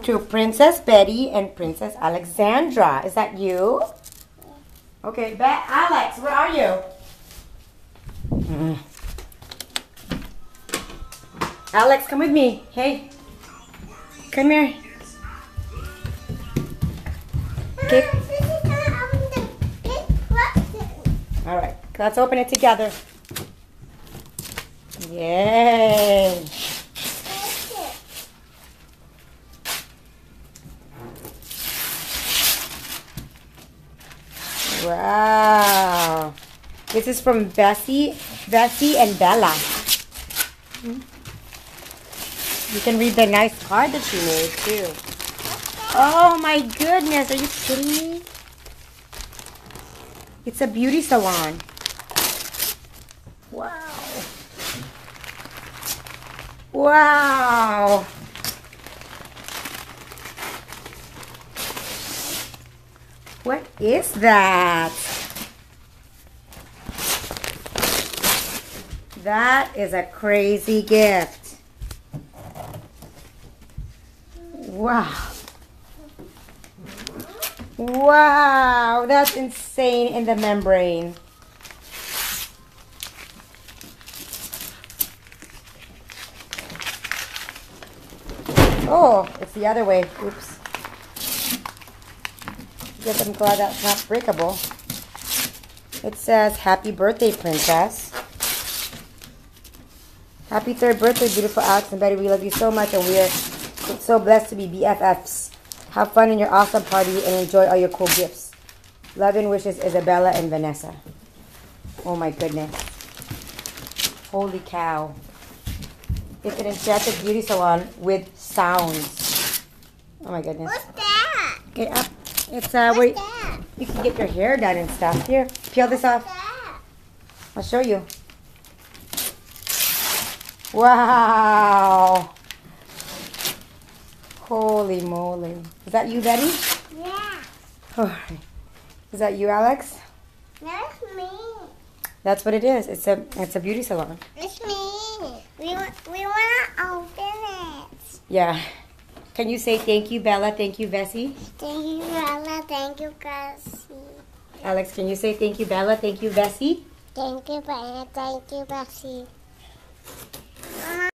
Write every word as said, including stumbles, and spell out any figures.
to Princess Betty and Princess Alexandra. Is that you? Okay, Be Alex, where are you? Mm. Alex, come with me. Hey, come here. Okay. All right, let's open it together. Yay. Wow. This is from Bessie, Bessie and Bella. You can read the nice card that she made too. Oh my goodness, are you kidding me? It's a beauty salon. Wow. Wow. What is that? That is a crazy gift. Wow. Wow, that's insane in the membrane. Oh, it's the other way. Oops. Good, I'm glad that's not breakable. It says, Happy birthday, Princess. Happy third birthday, beautiful Alex and Betty. We love you so much and we are so blessed to be B F Fs. Have fun in your awesome party and enjoy all your cool gifts. Love and wishes, Isabella and Vanessa. Oh my goodness. Holy cow. It's an enchanted beauty salon with sounds. Oh my goodness. What's that? Okay, up. It's uh where What's that? you can get your hair done and stuff. Here, peel this off. That? I'll show you. Wow. Holy moly. Is that you, Betty? Yeah. Oh, is that you, Alex? That's me. That's what it is. It's a it's a beauty salon. It's me. We want we want to open it. Yeah. Can you say thank you, Bella? Thank you, Bessie? Thank you, Bella. Thank you, Cassie. Alex, can you say thank you, Bella? Thank you, Bessie? Thank you, Bella. Thank you, Bessie.